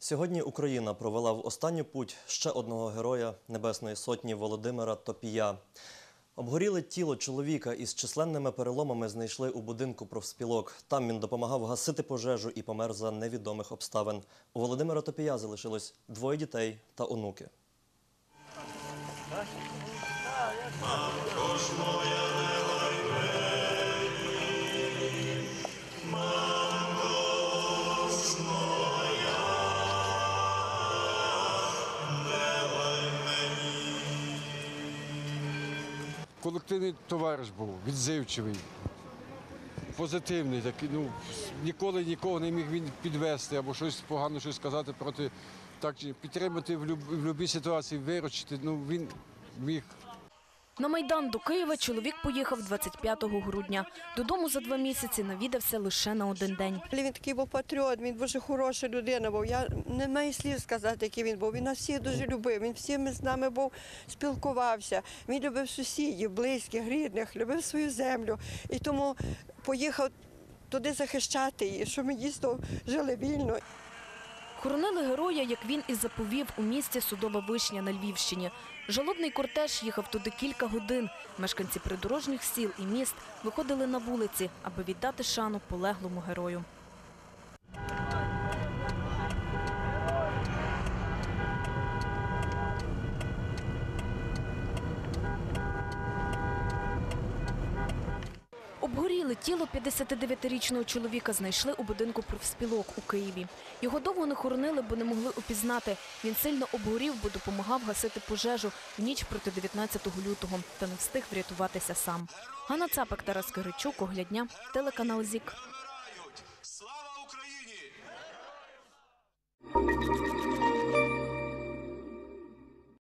Сьогодні Україна провела в останню путь ще одного героя Небесної Сотні Володимира Топія. Обгоріле тіло чоловіка із численними переломами знайшли у будинку профспілок. Там він допомагав гасити пожежу і помер за невідомих обставин. У Володимира Топія залишилось 2 дітей та онуки. Колективний товариш був, відзивчивий, позитивний, такий, ніколи нікого не міг він підвести або щось погано щось сказати проти, підтримати в будь-якій ситуації, виручити, він міг. На Майдан до Києва чоловік поїхав 25 грудня. Додому за 2 місяці навідався лише на 1 день. Він такий був патріот, він дуже хороша людина був. Я не маю слів сказати, який він був. Він нас всіх дуже любив, він всіми з нами був, спілкувався. Він любив сусідів, близьких, рідних, любив свою землю. І тому поїхав туди захищати її, щоб ми дійсно жили вільно. Хоронили героя, як він і заповів, у місті Судова Вишня на Львівщині. Жалобний кортеж їхав туди кілька годин. Мешканці придорожніх сіл і міст виходили на вулиці, аби віддати шану полеглому герою. Обгоріле тіло 59-річного чоловіка знайшли у будинку профспілок у Києві. Його довго не хоронили, бо не могли упізнати. Він сильно обгорів, бо допомагав гасити пожежу в ніч проти 19 лютого та не встиг врятуватися сам. Ганна Цапик, Тарас Киричук, Оглядня, телеканал ЗІК. Слава Україні!